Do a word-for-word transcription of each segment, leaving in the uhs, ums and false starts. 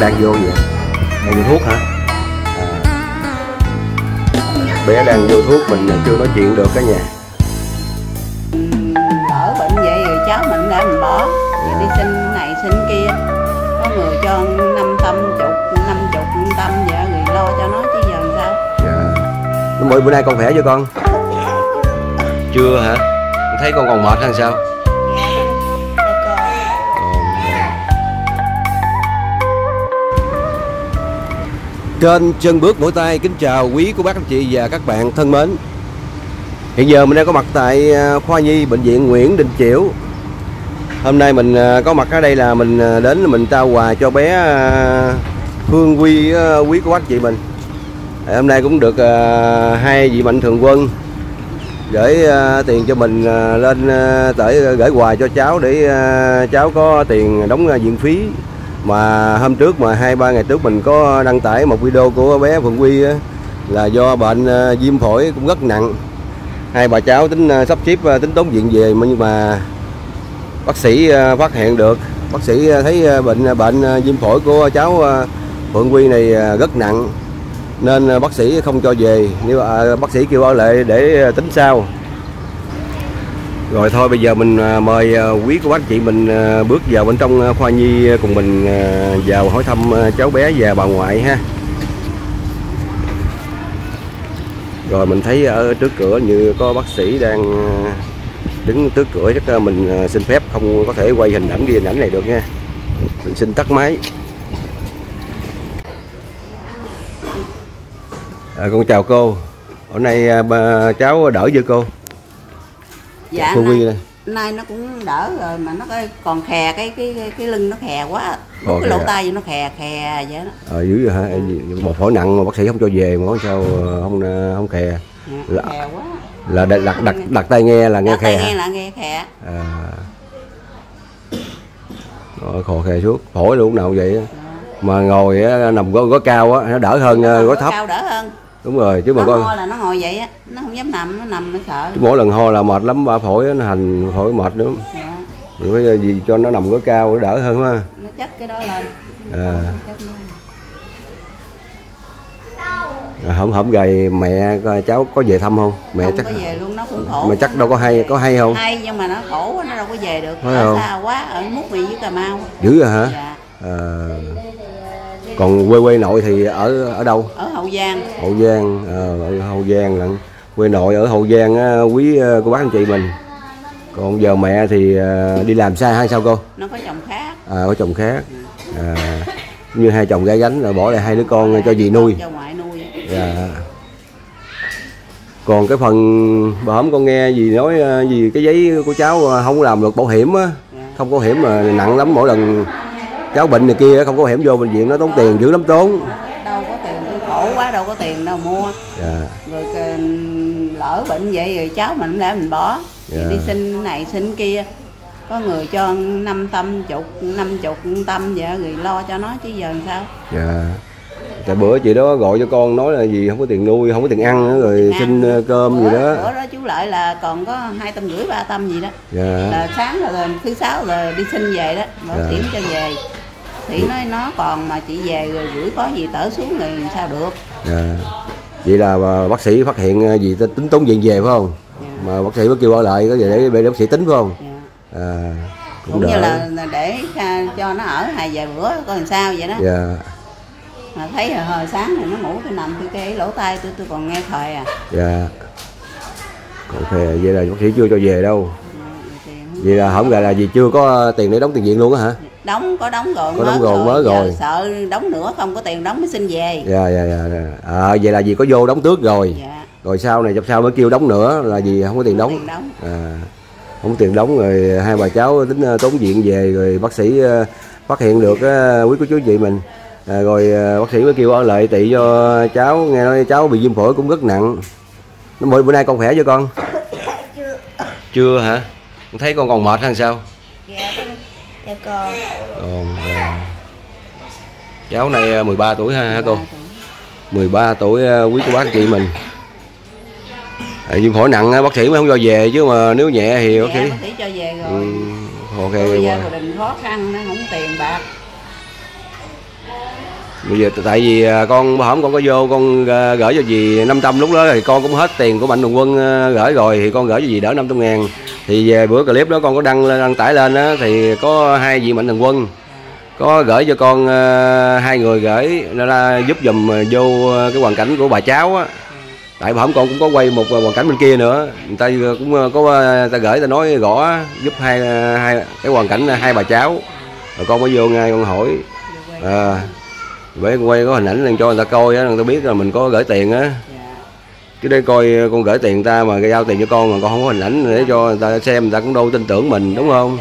đang vô vậy? Đang vô thuốc hả? À, bé đang vô thuốc, mình chưa nói chuyện được cả nhà. Ở bệnh vậy rồi cháu mình đã mình bỏ, yeah. Đi xin này xin kia, có người cho năm tâm chục, năm chục tâm vậy rồi lo cho nó chứ giờ làm sao? Dạ. Mỗi bữa nay con khỏe chưa con? Chưa hả? Thấy con còn mệt hay sao? Kênh Chân Bước Mỗi Tay kính chào quý cô bác anh chị và các bạn thân mến. Hiện giờ mình đang có mặt tại khoa nhi bệnh viện Nguyễn Đình Chiểu. Hôm nay mình có mặt ở đây là mình đến mình trao quà cho bé Phương Quy, quý cô bác anh chị mình. Hôm nay cũng được hai vị mạnh thường quân gửi tiền cho mình lên tới gửi quà cho cháu để cháu có tiền đóng viện phí. Mà hôm trước mà hai ba ngày trước mình có đăng tải một video của bé Phương Quy á, là do bệnh viêm phổi cũng rất nặng. Hai bà cháu tính sắp xếp tính tốn viện về nhưng mà bác sĩ phát hiện được, bác sĩ thấy bệnh bệnh viêm phổi của cháu Phương Quy này rất nặng nên bác sĩ không cho về, nếu bác sĩ kêu ở lại để tính sau. Rồi thôi bây giờ mình mời quý cô bác chị mình bước vào bên trong khoa nhi cùng mình vào hỏi thăm cháu bé và bà ngoại ha. Rồi mình thấy ở trước cửa như có bác sĩ đang đứng trước cửa, chắc mình xin phép không có thể quay hình ảnh ghi hình ảnh này được nha. Mình xin tắt máy. À, con chào cô. Hôm nay cháu đỡ chưa cô? Dạ, Phương Quy đây. Nay nó cũng đỡ rồi mà nó còn khè cái cái cái, cái lưng nó khè quá, Ồ, cái lỗ tai nó khè khè vậy đó. Ờ à, dữ vậy hả? Một phổi nặng mà bác sĩ không cho về mà sao không không khè? Dạ, là, khè quá. Là đặt đặt đặt, đặt tai nghe là nghe đặt khè. Tai nghe là nghe khè. À. Rồi khò khè suốt, phổi lúc nào vậy? Dạ. Mà ngồi nằm gối gối cao á nó đỡ hơn gối thấp. Cao đỡ hơn. Đúng rồi, chứ nó mà con ho là nó ngồi vậy á, nó không dám nằm, nó nằm nó sợ. Chứ mỗi lần ho là mệt lắm, ba phổi nó hành phổi mệt nữa. Dạ. Bây giờ gì cho nó nằm gối cao đỡ hơn ha. Nó chất cái đó lên. À. À, hổng hổng gầy mẹ cháu có về thăm không? Mẹ không chắc có về luôn, nó cũng khổ. Mà chắc đâu có hay, có hay không? Hay nhưng mà nó khổ quá, nó đâu có về được. Phải Ở không? xa quá, ở Múc Mì với Cà Mau. Dữ rồi hả? Dạ. À, còn quê quê nội thì ở ở đâu? Ở Hậu Giang. Hậu Giang, à, ở Hậu Giang lận. Quê nội ở Hậu Giang á, quý cô bác anh chị mình. Còn giờ mẹ thì đi làm xa hay sao cô? Nó có chồng khác. À, có chồng khác. À, như hai chồng gái gánh rồi bỏ lại hai đứa con cho dì nuôi. Cho ngoại nuôi. Dạ. Còn cái phần bà hổm con nghe gì nói gì cái giấy của cháu không làm được bảo hiểm á, dạ. Không có hiểm mà nặng lắm, mỗi lần cháu bệnh này kia không có hiểm vô bệnh viện nó tốn tiền dữ lắm, tốn. Đâu có tiền, khổ quá đâu có tiền đâu mua. Dạ. Rồi lỡ bệnh vậy rồi cháu mình để mình bỏ. Dạ. Đi xin này xin kia, có người cho năm tâm chục, năm chục tâm vậy rồi lo cho nó chứ giờ làm sao? Dạ. Tại bữa chị đó gọi cho con nói là gì không có tiền nuôi, không có tiền ăn nữa, rồi ăn. Xin cơm bữa, gì đó. Bữa đó chú Lợi là còn có hai tâm rưỡi ba tâm gì đó. Dạ. Là sáng là thứ sáu là đi xin về đó, bảo dạ. Tiễn cho về. Thì nói nó còn mà chị về rồi gửi có gì tở xuống rồi sao được. Dạ. Vậy là bác sĩ phát hiện gì tính tốn viện về phải không? Dạ. Mà bác sĩ mới kêu ở lại có để để bác sĩ tính phải không? Dạ. À, cũng, cũng như là để cho nó ở hai vài bữa coi làm sao vậy đó. Dạ. Mà thấy hồi, hồi sáng này nó ngủ tôi nằm tôi cái lỗ tai tôi tôi còn nghe thời à. Dạ. Ok, vậy là bác sĩ chưa cho về đâu. Dạ, vậy là không gà là gì chưa có tiền để đóng tiền viện luôn á hả? Đóng có đóng rồi, có đóng rồi mới rồi. Giờ sợ đóng nữa không có tiền đóng mới xin về. Dạ dạ dạ. À, vậy là gì có vô đóng trước rồi. Dạ. Rồi sau này sau mới kêu đóng nữa là gì không có tiền đóng. Tiền đóng. À, không có tiền đóng rồi hai bà cháu tính tốn viện về rồi bác sĩ phát hiện được quý cô chú chị mình. À, rồi bác sĩ mới kêu ở lại tị cho cháu, nghe nói cháu bị viêm phổi cũng rất nặng. Mỗi bữa nay con khỏe chưa con? Chưa. Chưa hả? Con thấy con còn mệt hay sao? Dạ, dạ con. Còn, à, cháu này mười ba tuổi ha, hả cô? mười ba tuổi quý cô bác anh chị mình. À, viêm phổi nặng bác sĩ mới không cho về chứ mà nếu nhẹ thì bác sĩ. Bác sĩ cho về rồi. Ừ, ok. Bây giờ gia đình khó khăn nó không tiền bạc. Bây giờ tại vì con hổm con có vô con gửi cho dì năm trăm, lúc đó thì con cũng hết tiền của Mạnh Thường Quân gửi rồi, thì con gửi cho dì đỡ năm trăm ngàn. Thì về bữa clip đó con có đăng đăng tải lên á, thì có hai vị Mạnh Thường Quân có gửi cho con uh, hai người gửi ra giúp dùm vô cái hoàn cảnh của bà cháu á. Tại hổm con cũng có quay một hoàn cảnh bên kia nữa, người ta cũng có người ta gửi ta nói rõ giúp hai hai cái hoàn cảnh hai bà cháu. Rồi con mới vô ngay con hỏi à, với quay có hình ảnh lên cho người ta coi á, người ta biết là mình có gửi tiền á. Chứ đây coi con gửi tiền người ta mà giao tiền cho con mà con không có hình ảnh để cho người ta xem, người ta cũng đâu tin tưởng mình, đúng không?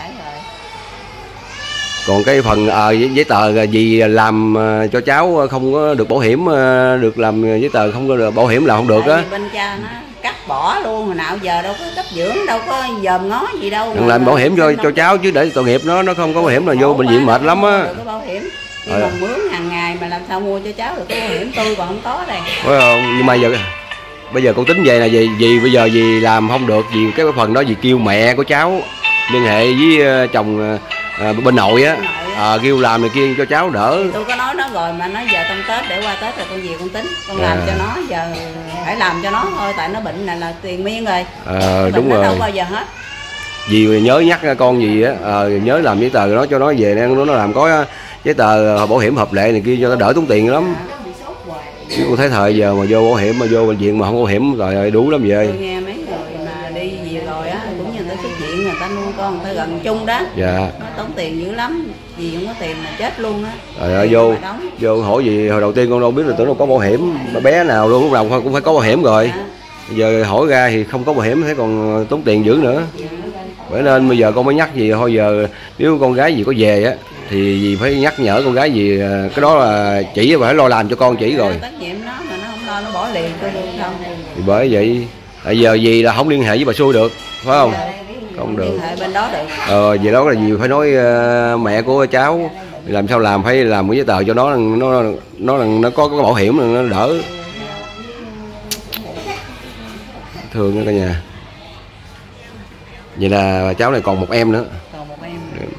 Còn cái phần à, giấy tờ gì làm cho cháu không có được bảo hiểm, được làm giấy tờ không có được bảo hiểm là không được á. Bên cha nó cắt bỏ luôn, hồi nào giờ đâu có cấp dưỡng, đâu có dòm ngó gì đâu. Đừng làm bảo hiểm cho cho cháu chứ để tội nghiệp nó, nó không có bảo hiểm là vô bệnh viện mệt lắm á. Được có bảo hiểm. Nhưng mà mướn hàng ngày mà làm sao mua cho cháu được cái bảo hiểm, tôi còn không có đây. Phải không? Nhưng mà giờ bây giờ con tính về là gì gì bây giờ gì làm không được, vì cái phần đó gì kêu mẹ của cháu liên hệ với chồng à, bên nội á, à, kêu làm này kia cho cháu đỡ. Tôi có nói nó rồi mà nói giờ trong Tết để qua Tết rồi con về con tính, con à. làm cho nó, giờ phải làm cho nó thôi, tại nó bệnh này là tiền miên rồi. À, đúng rồi. Đâu bao giờ hết. Dì nhớ nhắc con gì á, à, nhớ làm giấy tờ nó cho nó về nó nó làm có giấy tờ bảo hiểm hợp lệ này kia cho nó đỡ tốn tiền lắm. Chứ con thấy thời giờ mà vô bảo hiểm mà vô bệnh viện mà không bảo hiểm rồi đủ lắm về. Tôi nghe mấy người mà đi về rồi á, cũng như người ta xuất viện người ta nuôi con, người ta gần chung đó. Dạ. Nó tốn tiền dữ lắm, vì không có tiền là chết luôn á. Rồi ơi, vô vô hỏi gì hồi đầu tiên con đâu biết là tưởng đâu có bảo hiểm, mà bé nào luôn lúc nào cũng phải có bảo hiểm rồi. Dạ. Giờ hỏi ra thì không có bảo hiểm thấy còn tốn tiền dữ nữa. Bởi nên bây giờ con mới nhắc gì thôi, giờ nếu con gái gì có về á thì dì phải nhắc nhở con gái gì cái đó là chỉ phải lo làm cho con chỉ rồi. Trách nhiệm nó mà nó không lo nó bỏ liền tôi luôn không. Thì bởi vậy tại giờ dì là không liên hệ với bà Xui được, phải không? Không được. Liên hệ bên đó được. Ờ vậy đó là dì phải nói uh, mẹ của cháu làm sao làm, phải làm cái giấy tờ cho nó nó nó nó, nó có cái bảo hiểm nó đỡ. Thương đó cả nhà. Vậy là cháu này còn một em nữa. Còn một em.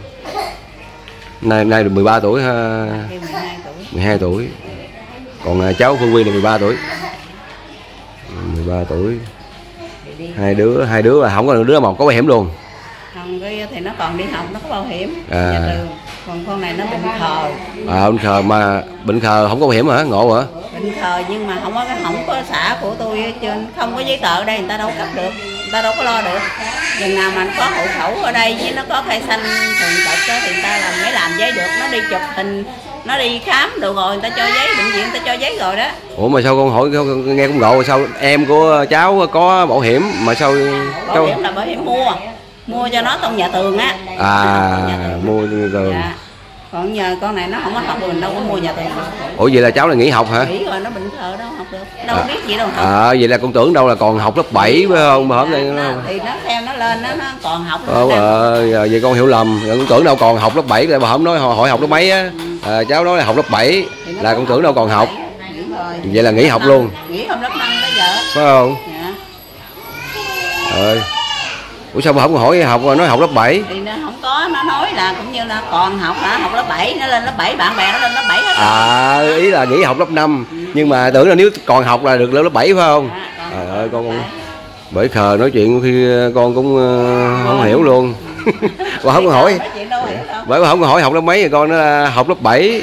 Nay nay được mười ba tuổi ha. mười hai tuổi. Còn cháu Phương Quy là mười ba tuổi. mười ba tuổi. Hai đứa hai đứa là không có đứa nào có bảo hiểm luôn. Không, cái thì nó còn đi học nó có bảo hiểm. À. Còn con này nó bệnh khờ. À bệnh khờ mà bệnh khờ không có bảo hiểm hả? Ngộ hả? Bệnh khờ nhưng mà không có không có xã của tôi trên không có giấy tờ ở đây người ta đâu cấp được, người ta đâu có lo được. Chừng nào mà nó có hộ khẩu ở đây với nó có khai xanh thường tật đó thì người ta làm mới làm giấy được, nó đi chụp hình, nó đi khám được rồi người ta cho giấy, bệnh viện người ta cho giấy rồi đó. Ủa mà sao con hỏi nghe cũng ngộ, sao em của cháu có bảo hiểm mà sao bảo cháu... hiểm là bảo hiểm mua mua cho nó trong nhà tường á. À mua tường. Dạ. Còn nhờ con này nó không có học rồi mình đâu có mua nhà tường. Ủa vậy là cháu là nghỉ học hả? Nghỉ rồi, nó bệnh khờ đâu học được, đâu à. biết gì đâu học. À vậy là con tưởng đâu là còn học lớp bảy phải không? Mà hôm nay nó, thì nó theo nó lên nó, nó còn học. Ờ, à, vậy con hiểu lầm, con tưởng đâu còn học lớp bảy, tại mà hôm nói hỏi học lớp mấy á. À, cháu nói là học lớp bảy là con tưởng đâu còn học. Vậy là nghỉ học luôn. Nghỉ hôm lớp năm tới giờ. Phải không? Dạ. Rồi. Ủa sao mà không hỏi học nói học lớp bảy? Thì nó không có, nó nói là cũng như là còn học hả, học lớp bảy, nó lên lớp bảy, bạn bè nó lên lớp bảy hết. À ý là nghỉ học lớp năm, ừ. Nhưng mà tưởng là nếu còn học là được lên lớp bảy phải không? Trời ơi à, con, con bởi khờ nói chuyện khi con cũng uh, không hiểu luôn. Con không có hỏi. Bởi không có hỏi học lớp mấy thì con nó học lớp bảy.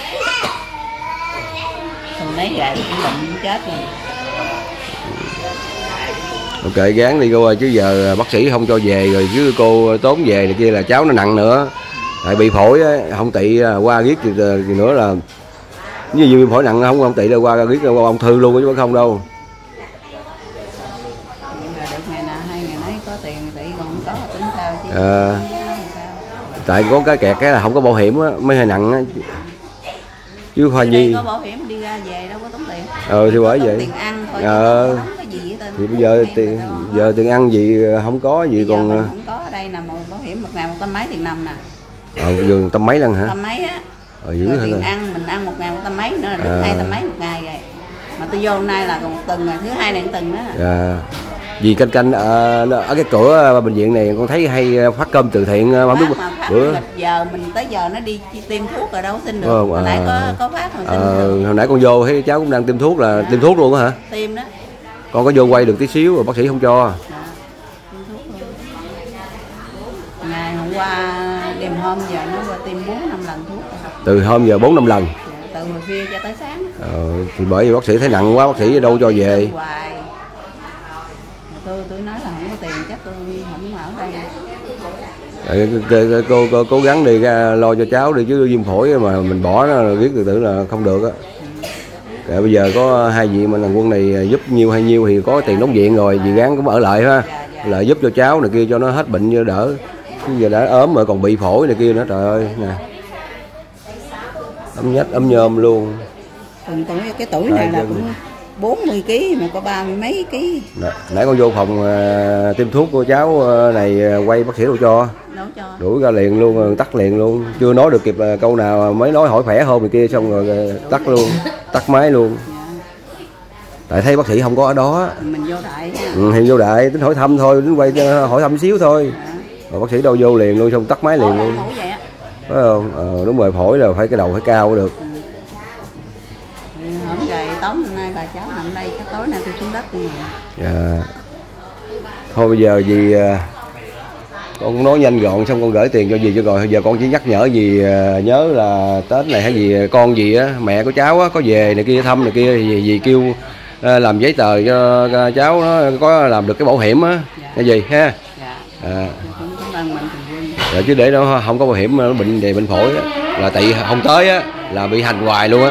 Thằng lấy gà cũng bệnh chết rồi. Ok gán đi cô ơi, chứ giờ bác sĩ không cho về rồi chứ cô tốn về này kia là cháu nó nặng nữa. Tại bị phổi á, không tị qua giết gì, gì nữa là như viêm phổi nặng không không tị đâu qua giết qua ung thư luôn chứ không đâu. À, tại có cái kẹt cái là không có bảo hiểm á, mới hơi nặng á. Chứ Khoa Nhi có bảo hiểm đi ra về đâu có tốn tiền. Ờ thì bởi vậy. Tiền ăn thôi. Ờ. Thì bây giờ tiền giờ tiền ăn gì không có gì bây còn không có ở đây nè, một bảo hiểm một ngày một trăm mấy tiền năm nè. Ờ giờ trăm mấy lần hả? Trăm mấy á. Ờ dữ rồi tiền ăn mình ăn một ngày một trăm mấy nữa là được à. hai trăm mấy một ngày rồi. Mà tôi vô hôm nay là còn một tuần rồi, thứ hai này một tuần nữa. Dạ. Vì canh canh ở, ở cái cửa bệnh viện này con thấy hay phát cơm từ thiện, không biết bữa giờ mình tới giờ nó đi tiêm thuốc rồi đâu xin được. Hồi à, nãy có có phát mà xin à, được. Hồi nãy con vô thấy cháu cũng đang tiêm thuốc là à, tiêm thuốc luôn hả? Tiêm đó. Con có vô quay được tí xíu rồi bác sĩ không cho. À, tiêm thuốc luôn. Ngày hôm qua đêm hôm giờ nó qua tiêm bốn năm lần thuốc. Từ hôm giờ bốn năm lần. Từ hồi khuya cho tới sáng. Ờ, thì bởi vì bác sĩ thấy nặng quá, bác sĩ đâu cho về. Tôi tôi nói là không có tiền chắc tôi không ở Để, đây. cô, cô, cô cố gắng đi ra lo cho cháu đi chứ viêm phổi mà mình bỏ nó biết từ từ là không được á. Ừ. Bây giờ có hai vị mình làm quân này giúp nhiêu hay nhiêu thì có tiền đóng viện rồi, dì gắng cũng ở lại ha. Dạ, dạ. Lại giúp cho cháu này kia cho nó hết bệnh cho đỡ. Chứ giờ đã ốm mà còn bị phổi này kia nữa, trời ơi nè. Ấm nhách ấm nhôm luôn. Từng tuổi cái tuổi này là cũng bốn mươi ký mà có ba mươi mấy ký. Nè, nãy con vô phòng uh, tiêm thuốc của cháu uh, này uh, quay bác sĩ đâu cho. Đâu cho. Đuổi ra liền luôn, tắt liền luôn. Chưa nói được kịp uh, câu nào mới nói hỏi khỏe hôm này kia xong rồi uh, tắt luôn, tắt máy luôn. Dạ. Tại thấy bác sĩ không có ở đó. Mình vô đại. Ừ, thì vô đại tính hỏi thăm thôi, tính quay uh, hỏi thăm xíu thôi. Dạ. Mà bác sĩ đâu vô liền luôn xong tắt máy liền luôn. Phải không? Ờ, đúng rồi, phổi là phải cái đầu phải cao được. Ừ. Hôm trời tối hôm nay bà cháu nằm đây, cái tối nay tôi xuống đất luôn rồi. Dạ. Thôi bây giờ gì con nói nhanh gọn xong con gửi tiền cho dì cho rồi. Giờ con chỉ nhắc nhở dì nhớ là Tết này hay gì con dì á, mẹ của cháu á có về này kia thăm này kia thì dì kêu làm giấy tờ cho cháu nó có làm được cái bảo hiểm á. Dạ. Cái gì ha? Dạ. À. Dạ, chứ để nó không có bảo hiểm nó bệnh về bệnh phổi á, là tại không tới á là bị hành hoài luôn á.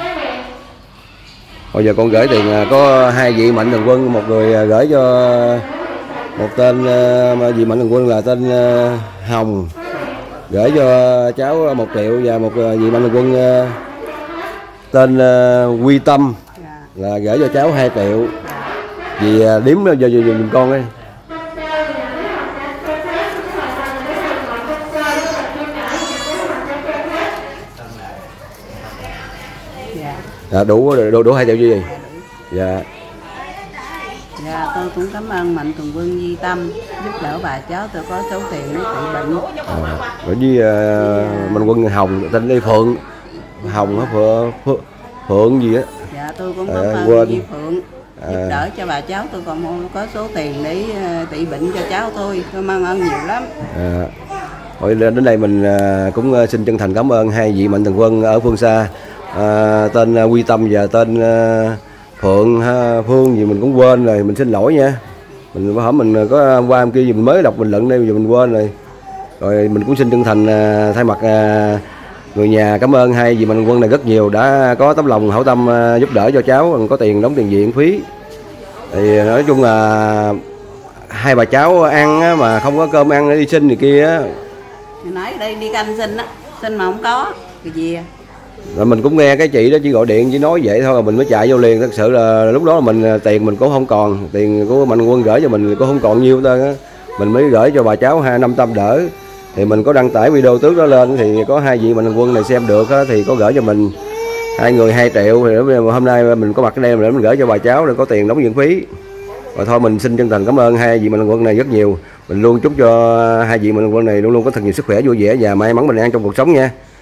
Bây giờ con gửi tiền có hai vị mạnh thường quân, một người gửi cho một tên vị mạnh thường quân là tên Hồng gửi cho cháu một triệu và một vị mạnh thường quân tên Quy Tâm là gửi cho cháu hai triệu. Vì điếm giờ giờ mình con ấy. À, đủ đủ đủ hai triệu gì? Dạ. Dạ tôi cũng cảm ơn mạnh thường quân Duy Tâm giúp đỡ bà cháu tôi có số tiền nó trị bệnh. À, với uh, mạnh quân Hồng tên đây Phượng Hồng hả Phượng, Phượng Phượng gì á? Dạ tôi cũng cảm ơn à, Duy Phượng giúp à. đỡ cho bà cháu tôi còn không có số tiền để uh, trị bệnh cho cháu tôi. Tôi mang ơn nhiều lắm. À. Hồi đến đây mình uh, cũng uh, xin chân thành cảm ơn hai vị mạnh thường quân ở phương xa. À, tên uh, Quy Tâm và tên uh, Phượng ha, Phương gì mình cũng quên rồi, mình xin lỗi nha. Mình hỏi mình có hôm qua hôm kia gì mình mới đọc bình luận đây giờ mình quên rồi. Rồi mình cũng xin chân thành uh, thay mặt uh, người nhà cảm ơn hai vị mạnh thường quân này rất nhiều đã có tấm lòng hảo tâm uh, giúp đỡ cho cháu có tiền đóng tiền viện phí. Thì nói chung là hai bà cháu ăn á, mà không có cơm ăn để đi xin này kia á. Nãy đây đi canh xin á, xin mà không có cái gì. Rồi mình cũng nghe cái chị đó chỉ gọi điện chỉ nói vậy thôi mình mới chạy vô liền. Thật sự là lúc đó là mình tiền mình cũng không còn, tiền của mạnh quân gửi cho mình cũng không còn nhiêu ta á. Mình mới gửi cho bà cháu hai năm trăm đỡ. Thì mình có đăng tải video trước đó lên thì có hai vị mạnh quân này xem được á, thì có gửi cho mình hai người hai triệu. Thì hôm nay mình có mặt ở đây để mình gửi cho bà cháu để có tiền đóng viện phí. Và thôi mình xin chân thành cảm ơn hai vị mạnh quân này rất nhiều. Mình luôn chúc cho hai vị mạnh quân này luôn luôn có thật nhiều sức khỏe vui vẻ và may mắn bình an trong cuộc sống nha.